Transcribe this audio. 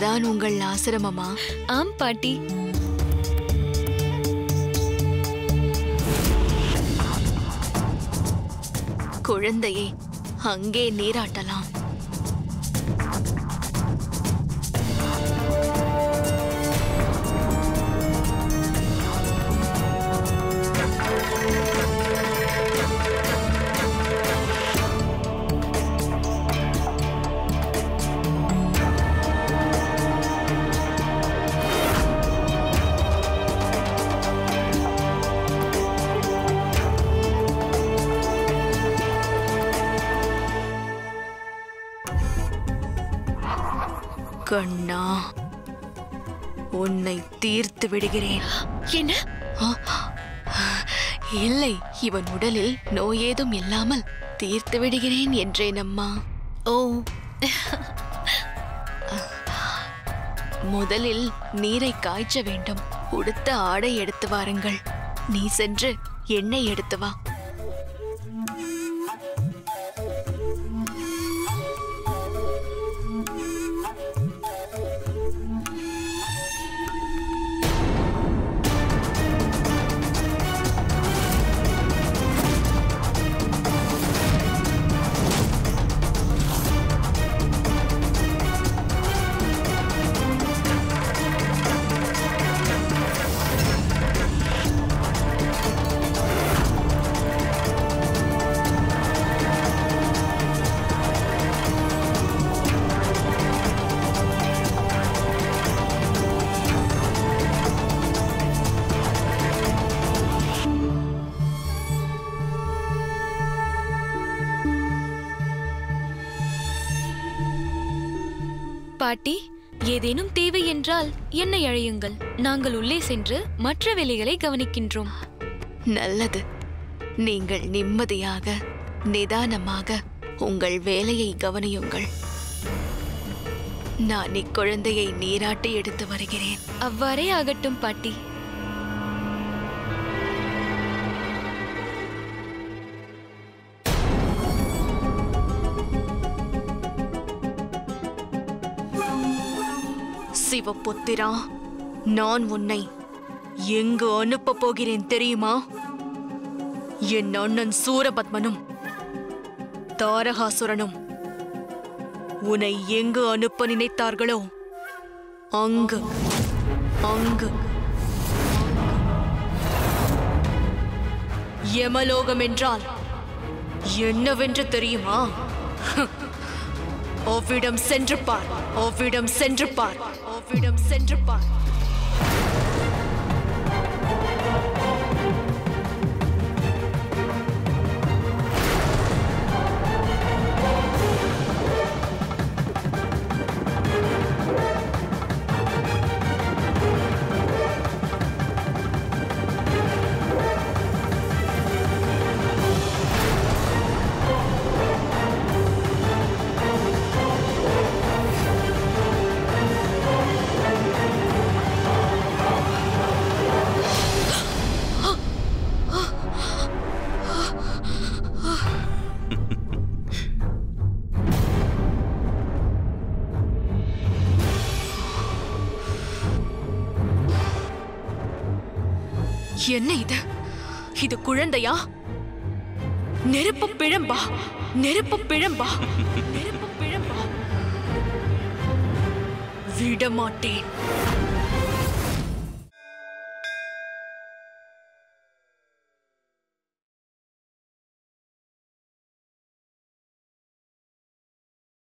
இதுதான் உங்கள் ஆசிரமமா? ஆம் பாட்டி. குழந்தையை அங்கே நீராட்டலாம். கண்ணா, உன்னை தீர்த்து விடுகிறேன். என்ன? இல்லை, இவன் உடலில் நோய் ஏதும் இல்லாமல் தீர்த்து விடுகிறேன் என்றேன் அம்மா. ஓ, முதலில் நீரை காய்ச்ச வேண்டும். உடுத்த ஆடை எடுத்து வாருங்கள். நீ சென்று எண்ணெய் எடுத்து வா. பாட்டி, ஏதேனும் தேவை என்றால் என்னை அழையுங்கள். நாங்கள் உள்ளே சென்று மற்ற வேலைகளை கவனிக்கின்றோம். நல்லது. நீங்கள் நிம்மதியாக நிதானமாக உங்கள் வேலையை கவனியுங்கள். நான் இக்குழந்தையை நீராட்டி எடுத்து வருகிறேன். அவ்வாறே ஆகட்டும் பாட்டி. சிவபுத்திரா, நான் உன்னை எங்கு அனுப்ப போகிறேன் தெரியுமா? என் அண்ணன் சூரபத்மனும் தாரகாசுரனும் உன்னை எங்கு அனுப்ப நினைத்தார்களோ அங்கு அங்கு யமலோகம் என்றால் என்னவென்று தெரியுமா? அவ்விடம் சென்று பார், அவ்விடம் சென்று பார், அவ்விடம் சென்று பார். என்ன இது? இது குழந்தையா? நெருப்பு பிழம்பா? நெருப்பு பிழம்பா? நெருப்பு பிழம்பா? விடமாட்டேன்.